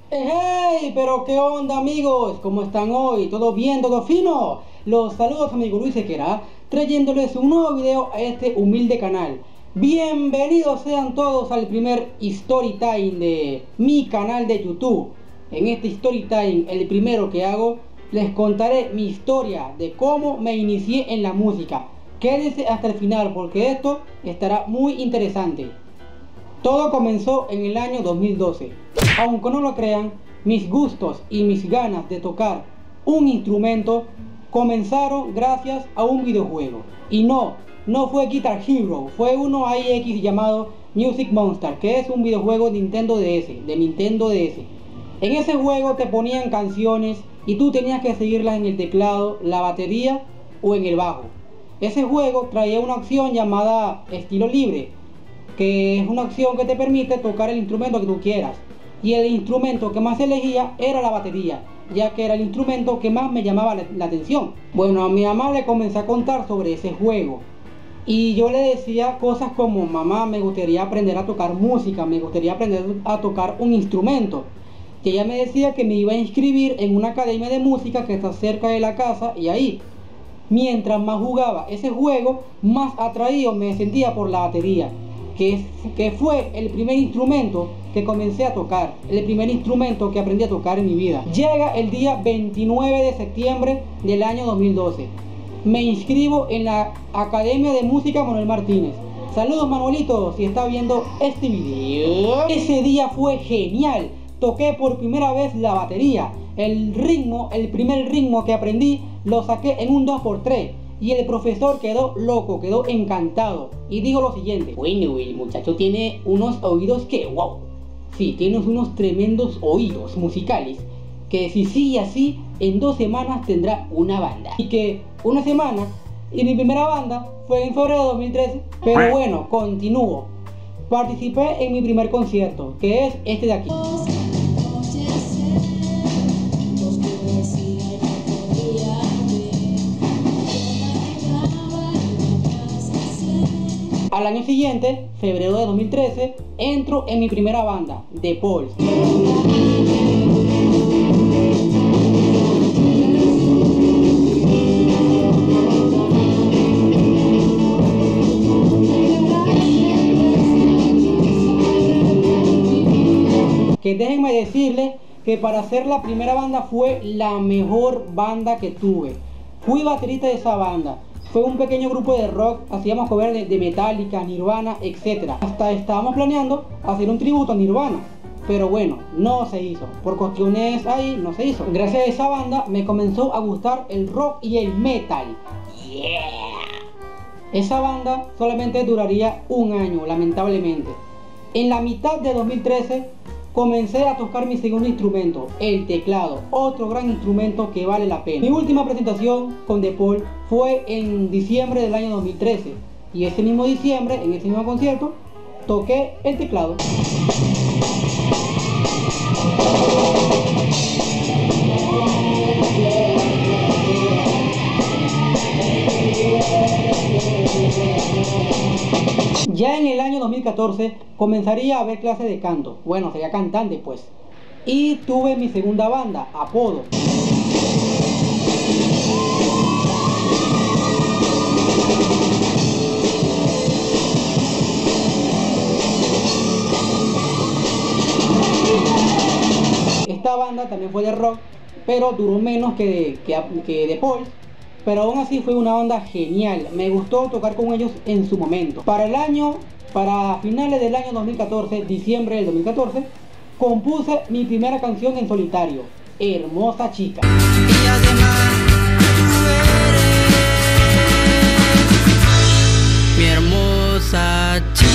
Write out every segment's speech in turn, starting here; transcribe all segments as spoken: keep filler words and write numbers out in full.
¡Hey! Pero qué onda, amigos, ¿cómo están hoy? ¿Todo bien? ¿Todo fino? Los saludos, amigo Luis Sequera, trayéndoles un nuevo video a este humilde canal. Bienvenidos sean todos al primer Story Time de mi canal de YouTube. En este Story Time, el primero que hago, les contaré mi historia de cómo me inicié en la música. Quédense hasta el final porque esto estará muy interesante. Todo comenzó en el año dos mil doce. Aunque no lo crean, mis gustos y mis ganas de tocar un instrumento comenzaron gracias a un videojuego. Y no, no fue Guitar Hero, fue uno I X llamado Music Monster, que es un videojuego Nintendo D S, de Nintendo D S. En ese juego te ponían canciones y tú tenías que seguirlas en el teclado, la batería o en el bajo. Ese juego traía una opción llamada estilo libre, que es una opción que te permite tocar el instrumento que tú quieras. Y el instrumento que más elegía era la batería, ya que era el instrumento que más me llamaba la, la atención. Bueno, a mi mamá le comencé a contar sobre ese juego. Y yo le decía cosas como: mamá, me gustaría aprender a tocar música, me gustaría aprender a tocar un instrumento. Y ella me decía que me iba a inscribir en una academia de música que está cerca de la casa, y ahí, mientras más jugaba ese juego, más atraído me sentía por la batería. Que, es, que fue el primer instrumento que comencé a tocar, el primer instrumento que aprendí a tocar en mi vida. Llega el día veintinueve de septiembre del año dos mil doce. Me inscribo en la Academia de Música Manuel Martínez. Saludos, Manuelito, si está viendo este video. Ese día fue genial. Toqué por primera vez la batería. El ritmo, el primer ritmo que aprendí, lo saqué en un dos por tres. Y el profesor quedó loco, quedó encantado y dijo lo siguiente: bueno, el muchacho tiene unos oídos que wow. Sí, tiene unos tremendos oídos musicales, que si sigue así, en dos semanas tendrá una banda. Y que una semana, y mi primera banda fue en febrero de dos mil trece. Pero bueno, continúo. Participé en mi primer concierto, que es este de aquí. Al año siguiente, febrero de dos mil trece, entro en mi primera banda, The Pauls. Que déjenme decirles que para ser la primera banda fue la mejor banda que tuve. Fui baterista de esa banda. Fue un pequeño grupo de rock, hacíamos cover de, de Metallica, Nirvana, etcétera. Hasta estábamos planeando hacer un tributo a Nirvana, pero bueno, no se hizo. Por cuestiones ahí, no se hizo. Gracias a esa banda me comenzó a gustar el rock y el metal. Yeah. Esa banda solamente duraría un año, lamentablemente. En la mitad de dos mil trece comencé a tocar mi segundo instrumento, el teclado, otro gran instrumento que vale la pena. Mi última presentación con The Pauls fue en diciembre del año dos mil trece, y ese mismo diciembre, en ese mismo concierto, toqué el teclado. Ya en el año dos mil catorce comenzaría a ver clases de canto. Bueno, sería cantante pues. Y tuve mi segunda banda, Apodo. Esta banda también fue de rock, pero duró menos que, que, que The Pauls. Pero aún así fue una banda genial, me gustó tocar con ellos en su momento. Para el año, para finales del año dos mil catorce, diciembre del dos mil catorce, compuse mi primera canción en solitario, Hermosa Chica. Y además, tú eres mi hermosa chica.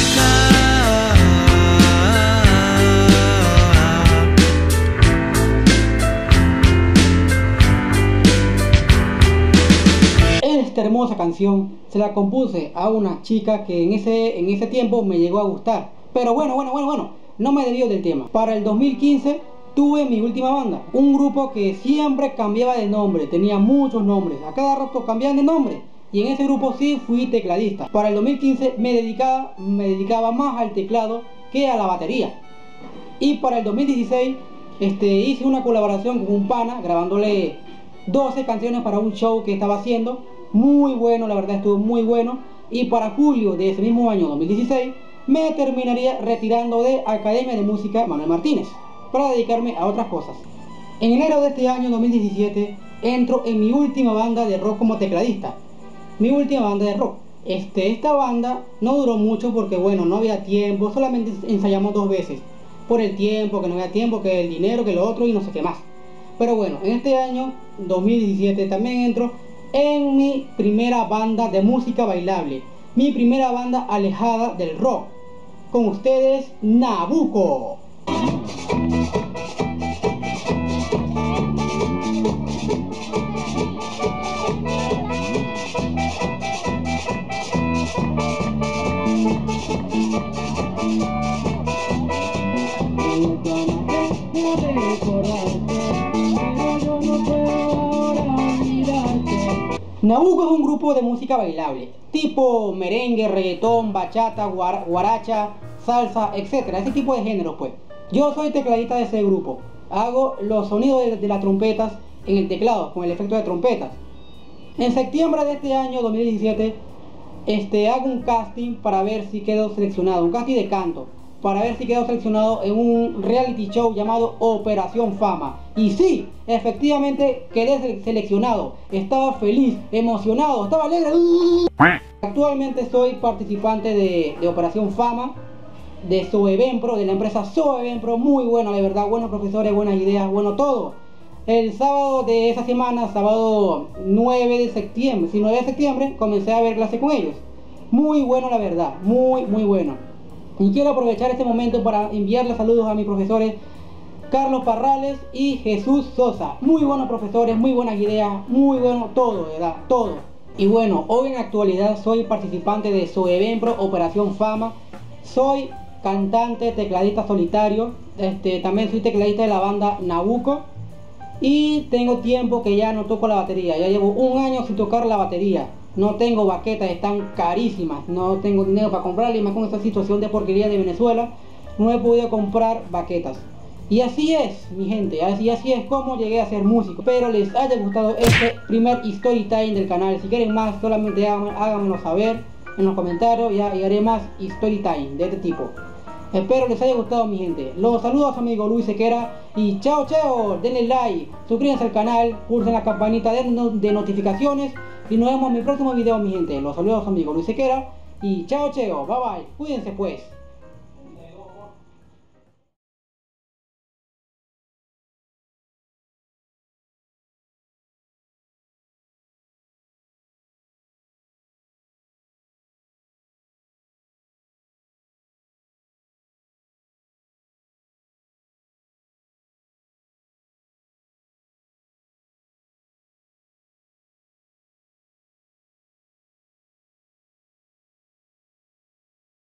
Esta hermosa canción se la compuse a una chica que en ese, en ese tiempo me llegó a gustar. Pero bueno, bueno, bueno, bueno, no me desvío del tema. Para el dos mil quince tuve mi última banda, un grupo que siempre cambiaba de nombre, tenía muchos nombres, a cada rato cambiaban de nombre. Y en ese grupo sí fui tecladista. Para el dos mil quince me dedicaba, me dedicaba más al teclado que a la batería. Y para el dos mil dieciséis este, hice una colaboración con un pana grabándole doce canciones para un show que estaba haciendo. Muy bueno, la verdad estuvo muy bueno. Y para julio de ese mismo año dos mil dieciséis me terminaría retirando de Academia de Música Manuel Martínez para dedicarme a otras cosas. En enero de este año dos mil diecisiete entro en mi última banda de rock como tecladista. Mi última banda de rock. Este, esta banda no duró mucho porque bueno, no había tiempo, solamente ensayamos dos veces. Por el tiempo, que no había tiempo, que el dinero, que lo otro y no sé qué más. Pero bueno, en este año dos mil diecisiete también entro en mi primera banda de música bailable. Mi primera banda alejada del rock. Con ustedes, Nabucco. Nabucco es un grupo de música bailable, tipo merengue, reggaetón, bachata, guar guaracha, salsa, etcétera, ese tipo de géneros pues. Yo soy tecladista de ese grupo, hago los sonidos de, de las trompetas en el teclado, con el efecto de trompetas. En septiembre de este año dos mil diecisiete, este, hago un casting para ver si quedo seleccionado, un casting de canto, para ver si quedo seleccionado en un reality show llamado Operación Fama. Y sí, efectivamente quedé seleccionado. Estaba feliz, emocionado, estaba alegre. Actualmente soy participante de, de Operación Fama, de Soevenpro, de la empresa Soevenpro. Muy bueno, la verdad, buenos profesores, buenas ideas, bueno todo. El sábado de esa semana, sábado nueve de septiembre, sí, nueve de septiembre, comencé a ver clase con ellos. Muy bueno, la verdad, muy, muy bueno. Y quiero aprovechar este momento para enviarle saludos a mis profesores Carlos Parrales y Jesús Sosa. Muy buenos profesores, muy buenas ideas, muy bueno todo, ¿verdad? Todo. Y bueno, hoy en la actualidad soy participante de Soevenpro, Operación Fama. Soy cantante, tecladista solitario. Este, también soy tecladista de la banda Nabucco. Y tengo tiempo que ya no toco la batería. Ya llevo un año sin tocar la batería. No tengo baquetas, están carísimas. No tengo dinero para comprarlas y más con esta situación de porquería de Venezuela. No he podido comprar baquetas. Y así es, mi gente, así, así es como llegué a ser músico. Espero les haya gustado este primer story time del canal. Si quieren más, solamente háganmelo saber en los comentarios y, y haré más story time de este tipo. Espero les haya gustado, mi gente. Los saludos a su amigo Luis Sequera y chao chao, denle like, suscríbanse al canal, pulsen la campanita de, de notificaciones y nos vemos en mi próximo video, mi gente. Los saludos a su amigo Luis Sequera y chao chao, bye bye, cuídense pues.